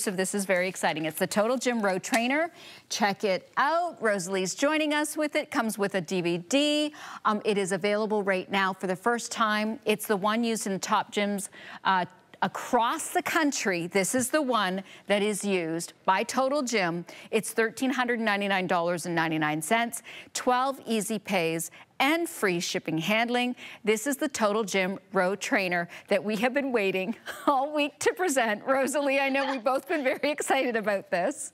so this is very exciting. It's the Total Gym Row Trainer. Check it out. Rosalie's joining us with it. Comes with a DVD. It is available right now for the first time. It's the one used in top gyms across the country. This is the one that is used by Total Gym. It's $1,399.99, 12 easy pays, and free shipping handling. This is the Total Gym Row Trainer that we have been waiting all week to present. Rosalie, I know we've both been very excited about this.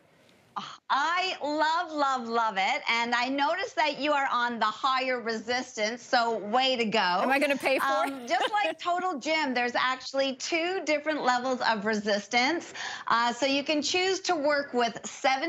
I love it. And I noticed that you are on the higher resistance, so way to go. Am I going to pay for it? Just like Total Gym, there's actually 2 different levels of resistance. So you can choose to work with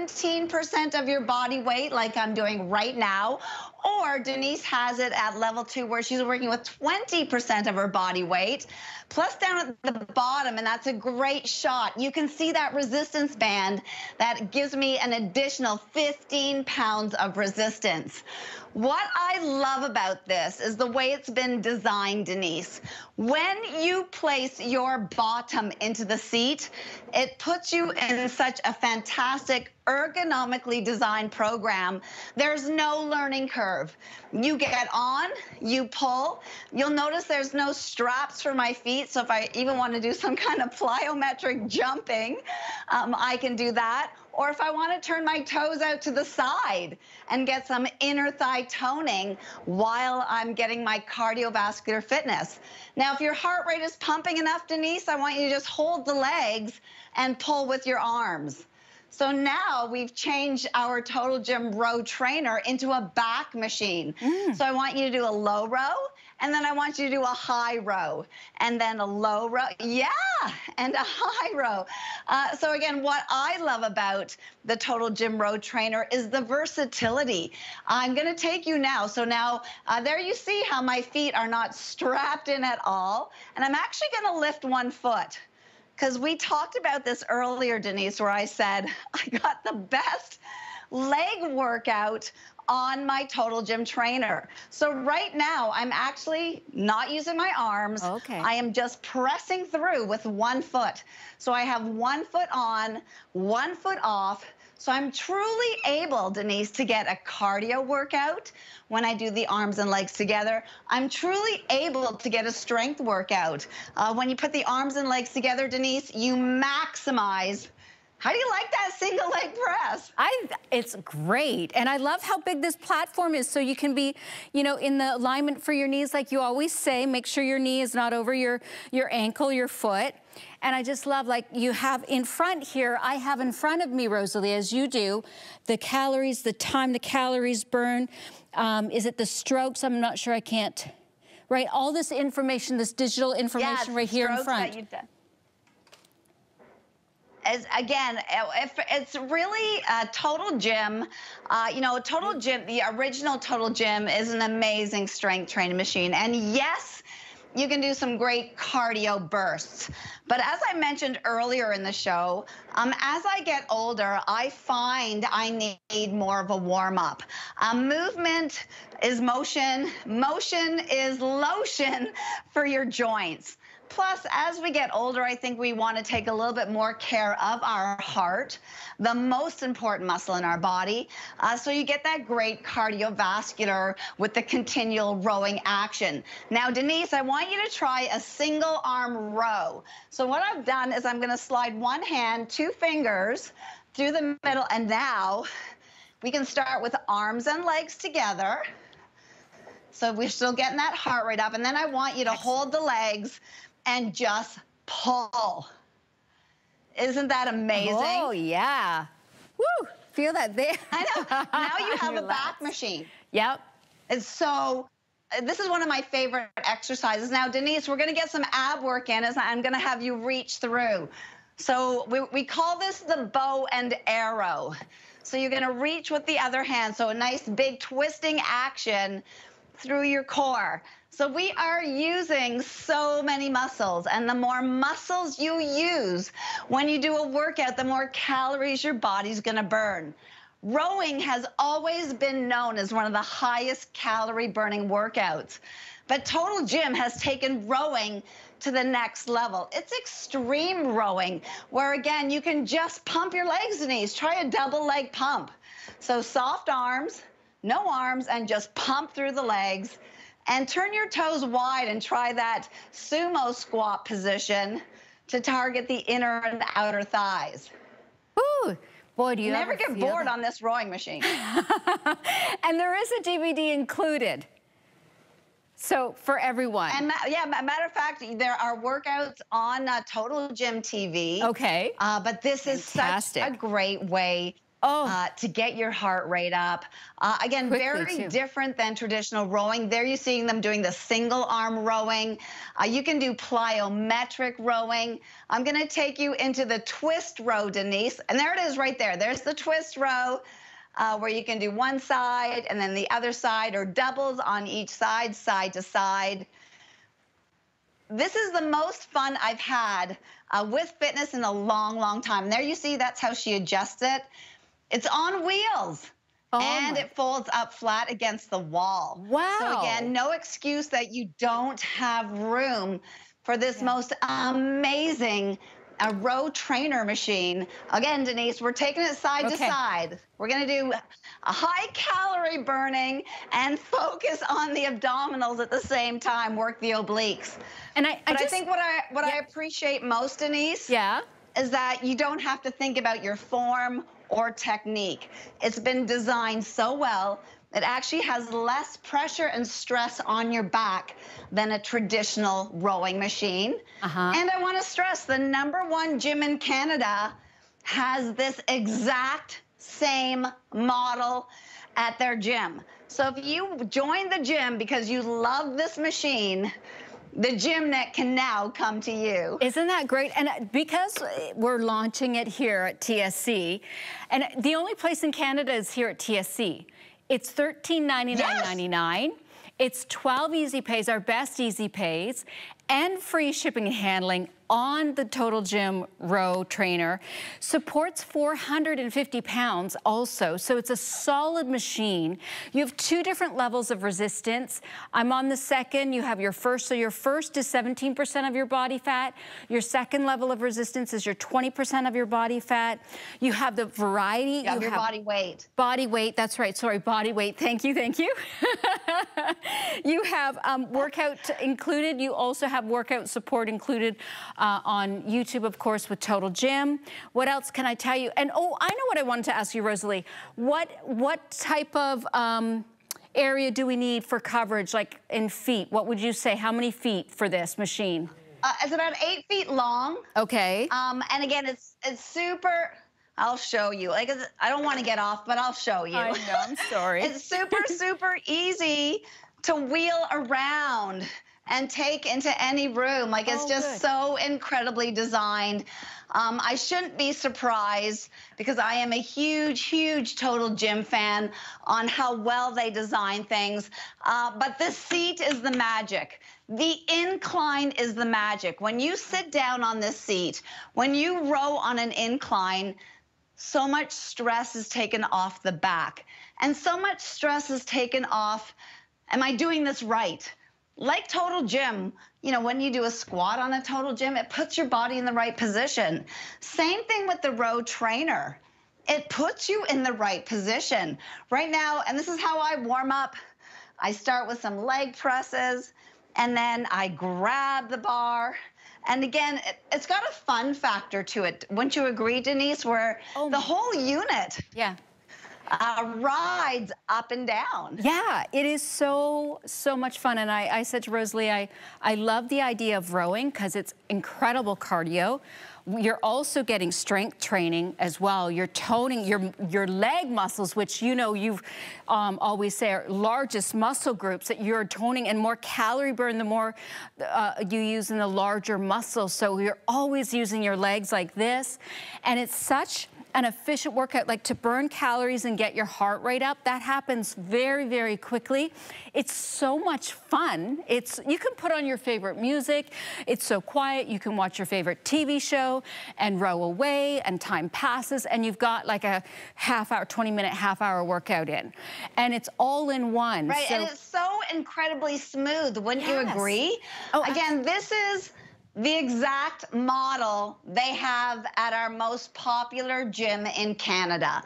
17% of your body weight, like I'm doing right now, or Denise has it at level 2 where she's working with 20% of her body weight. Plus down at the bottom, and that's a great shot, you can see that resistance band that gives me an additional 15 pounds of resistance. What I love about this is the way it's been designed, Denise. When you place your bottom into the seat, it puts you in such a fantastic ergonomically designed program. There's no learning curve. You get on, you pull. You'll notice there's no straps for my feet, so if I even want to do some kind of plyometric jumping, I can do that. Or if I want to turn my toes out to the side and get some inner thigh toning while I'm getting my cardiovascular fitness. Now, if your heart rate is pumping enough, Denise, I want you to just hold the legs and pull with your arms. So now we've changed our Total Gym Row Trainer into a back machine. So I want you to do a low row, and then I want you to do a high row, and then a low row, and a high row. So again, what I love about the Total Gym Row Trainer is the versatility. I'm gonna take you now. So now, there you see how my feet are not strapped in at all, and I'm actually gonna lift one foot. Because we talked about this earlier, Denise, where I said I got the best leg workout on my Total Gym Trainer. So right now, I'm actually not using my arms. Okay. I am just pressing through with one foot. So I have one foot on, one foot off. So I'm truly able, Denise, to get a cardio workout when I do the arms and legs together. I'm truly able to get a strength workout. When you put the arms and legs together, Denise, you maximize. How do you like that single leg press? It's great. And I love how big this platform is, so you can be, you know, in the alignment for your knees, like you always say. Make sure your knee is not over your ankle, your foot. And I just love, like, you have in front here, I have in front of me, Rosalie, as you do, the calories, the time the calories burn. Is it the strokes? I'm not sure, I can't. Right, all this information, this digital information right here in front. Again, if it's really Total Gym, you know, Total Gym, the original Total Gym is an amazing strength training machine. And yes, you can do some great cardio bursts. But as I mentioned earlier in the show, as I get older, I find I need more of a warm-up. Movement is motion. Motion is lotion for your joints. Plus, as we get older, I think we want to take a little bit more care of our heart, the most important muscle in our body. So you get that great cardiovascular with the continual rowing action. Now, Denise, I want you to try a single arm row. So what I've done is I'm going to slide one hand, 2 fingers through the middle. And now we can start with arms and legs together. So we're still getting that heart rate up. And then I want you to hold the legs and just pull. Isn't that amazing? Oh, yeah. Woo, feel that there. I know. Now you have a back machine. Yep. And so this is one of my favorite exercises. Now, Denise, we're going to get some ab work in as I'm going to have you reach through. So we call this the bow and arrow. So you're going to reach with the other hand. So a nice big twisting action through your core. So we are using so many muscles, and the more muscles you use when you do a workout, the more calories your body's gonna burn. Rowing has always been known as one of the highest calorie burning workouts, but Total Gym has taken rowing to the next level. It's extreme rowing, where again, you can just pump your legs, Denise. Try a double leg pump. So soft arms, no arms, and just pump through the legs. And turn your toes wide and try that sumo squat position to target the inner and outer thighs. Ooh. Boy, do you never get bored on this rowing machine. And there is a DVD included. So for everyone. And yeah, matter of fact, there are workouts on Total Gym TV. Okay. But this is such a great way to get your heart rate up. Again, very different than traditional rowing. There you're seeing them doing the single arm rowing. You can do plyometric rowing. I'm gonna take you into the twist row, Denise. And there it is right there. There's the twist row where you can do one side and then the other side, or doubles on each side, side to side. This is the most fun I've had with fitness in a long, long time. And there you see, that's how she adjusts it. It's on wheels, and it folds up flat against the wall. Wow. So again, no excuse that you don't have room for this most amazing row trainer machine. Again, Denise, we're taking it side to side. We're gonna do a high calorie burning and focus on the abdominals at the same time, work the obliques. And I think what I appreciate most, Denise, is that you don't have to think about your form or technique. It's been designed so well, it actually has less pressure and stress on your back than a traditional rowing machine. And I want to stress, the #1 gym in Canada has this exact same model at their gym. So if you join the gym because you love this machine, the GymNet can now come to you. Isn't that great? And because we're launching it here at TSC, and the only place in Canada is here at TSC, it's $13.99.99. It's 12 easy pays, our best easy pays, and free shipping and handling on the Total Gym Row Trainer. Supports 450 pounds also, so it's a solid machine. You have 2 different levels of resistance. I'm on the second, you have your first, so your first is 17% of your body fat. Your second level of resistance is your 20% of your body fat. You have the variety. You have your body weight. Body weight, that's right, sorry, body weight, thank you, thank you. You have workout included. You also have workout support included on YouTube, of course, with Total Gym. What else can I tell you? And oh, I know what I wanted to ask you, Rosalie. What type of area do we need for coverage, like in feet? What would you say? How many feet for this machine? It's about 8 feet long. Okay. And again, it's super. I'll show you. Like, I don't want to get off, but I'll show you. I know, I'm sorry. It's super easy to wheel around and take into any room. Like, it's just so incredibly designed. I shouldn't be surprised because I am a huge Total Gym fan on how well they design things. But the seat is the magic. The incline is the magic. When you sit down on this seat, when you row on an incline, so much stress is taken off the back. And so much stress is taken off, am I doing this right? Like Total Gym, you know, when you do a squat on a Total Gym, it puts your body in the right position. Same thing with the Row Trainer. It puts you in the right position. Right now, and this is how I warm up, I start with some leg presses, and then I grab the bar. And again, it's got a fun factor to it. Wouldn't you agree, Denise, where the whole unit rides up and down. Yeah, it is so much fun. And I said to Rosalie, I love the idea of rowing because it's incredible cardio. You're also getting strength training as well. You're toning your leg muscles, which you know you've always say are largest muscle groups that you're toning, and more calorie burn the more you use in the larger muscles. So you're always using your legs like this. And it's such an efficient workout, like to burn calories and get your heart rate up. That happens very quickly. It's so much fun. You can put on your favorite music. It's so quiet. You can watch your favorite TV show and row away, and time passes, and you've got like a half-hour, 20-minute, half-hour workout in. And it's all in one. Right, and it's so incredibly smooth. Wouldn't you agree? Oh, again, this is the exact model they have at our most popular gym in Canada.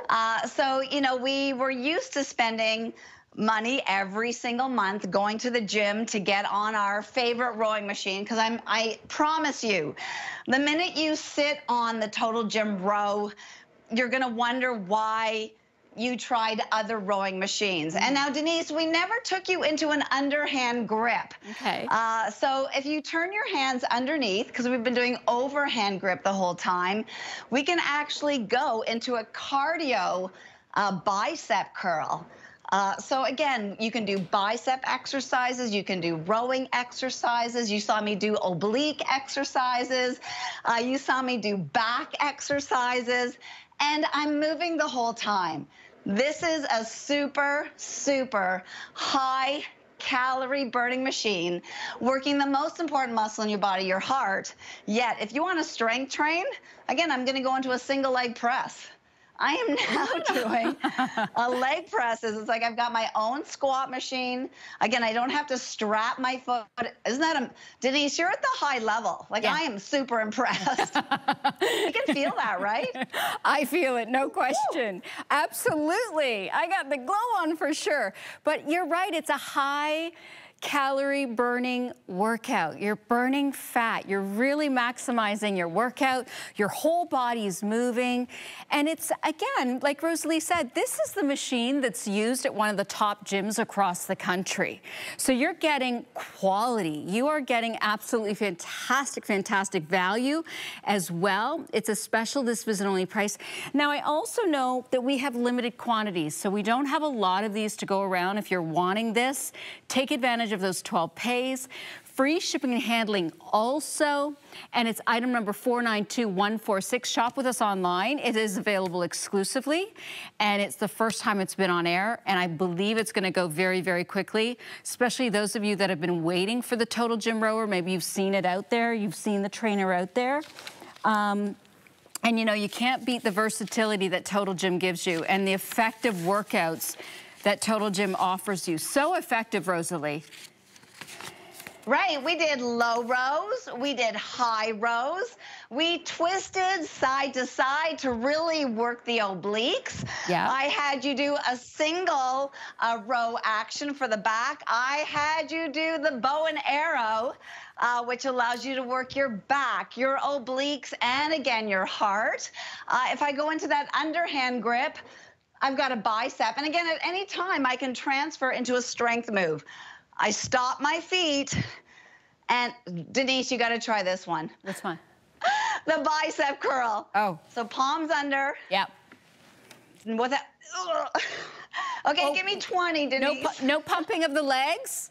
So, you know, we were used to spending money every single month going to the gym to get on our favorite rowing machine, because I promise you, the minute you sit on the Total Gym row, you're going to wonder why you tried other rowing machines. And now, Denise, we never took you into an underhand grip. Okay. So if you turn your hands underneath, because we've been doing overhand grip the whole time, we can actually go into a cardio bicep curl. So again, you can do bicep exercises, you can do rowing exercises, you saw me do oblique exercises, you saw me do back exercises, and I'm moving the whole time. This is a super, super high calorie burning machine, working the most important muscle in your body, your heart. Yet, if you want to strength train, again, I'm going to go into a single leg press. I am now doing a leg presses. It's like I've got my own squat machine. Again, I don't have to strap my foot. Isn't that Denise, you're at the high level. Like, yeah. I am super impressed. You can feel that, right? I feel it, no question. Woo. Absolutely. I got the glow on for sure. But you're right, it's a high calorie burning workout. You're burning fat. You're really maximizing your workout. Your whole body's moving. And it's, again, like Rosalie said, this is the machine that's used at one of the top gyms across the country. So you're getting quality. You are getting absolutely fantastic, fantastic value as well. It's a special, this visit only price. Now, I also know that we have limited quantities, so we don't have a lot of these to go around. If you're wanting this, take advantage of those 12 pays. Free shipping and handling also, and it's item number 492146. Shop with us online. It is available exclusively, and it's the first time it's been on air, and I believe it's gonna go very, very quickly, especially those of you that have been waiting for the Total Gym rower. Maybe you've seen it out there, you've seen the trainer out there. And you know, you can't beat the versatility that Total Gym gives you and the effective workouts that Total Gym offers you. So effective, Rosalie. Right, we did low rows, we did high rows, we twisted side to side to really work the obliques. Yeah. I had you do a single row action for the back. I had you do the bow and arrow, which allows you to work your back, your obliques, and again, your heart. If I go into that underhand grip, I've got a bicep, and again, at any time, I can transfer into a strength move. I stop my feet, and Denise, you got to try this one. Which one? The bicep curl. Oh. So palms under. Yep. With that. Okay, give me 20, Denise. No pumping of the legs?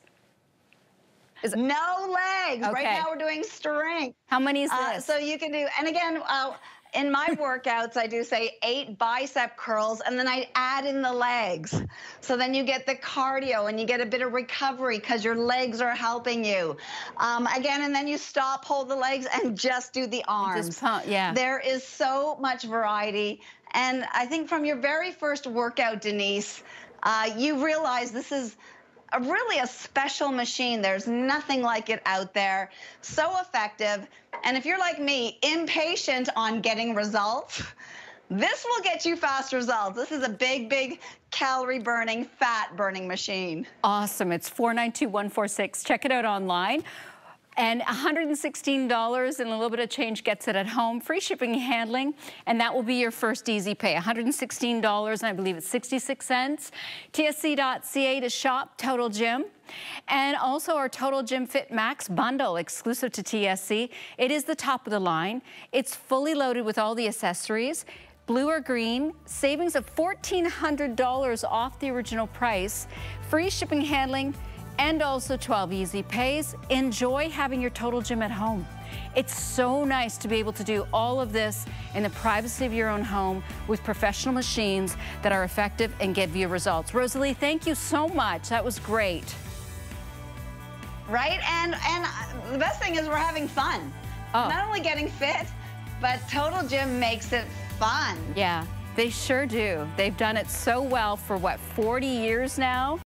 No legs. Okay. Right now we're doing strength. How many is this? So you can do, and again, in my workouts, I do say 8 bicep curls, and then I add in the legs. So then you get the cardio, and you get a bit of recovery because your legs are helping you. Again, and then you stop, hold the legs, and just do the arms. Just pump, yeah. There is so much variety. And I think from your very first workout, Denise, you realize this is really a special machine. There's nothing like it out there. So effective. And if you're like me, impatient on getting results, this will get you fast results. This is a big, big calorie burning, fat burning machine. Awesome. It's 492146. Check it out online. And $116 and a little bit of change gets it at home. Free shipping and handling, and that will be your first easy pay. $116, and I believe it's 66 cents. TSC.ca to shop Total Gym. And also our Total Gym Fit Max bundle, exclusive to TSC. It is the top of the line. It's fully loaded with all the accessories. Blue or green, savings of $1,400 off the original price. Free shipping and handling, and also 12 easy pays. Enjoy having your Total Gym at home. It's so nice to be able to do all of this in the privacy of your own home with professional machines that are effective and give you results. Rosalie, thank you so much. That was great. Right, and the best thing is we're having fun. Oh. Not only getting fit, but Total Gym makes it fun. Yeah, they sure do. They've done it so well for, what, 40 years now?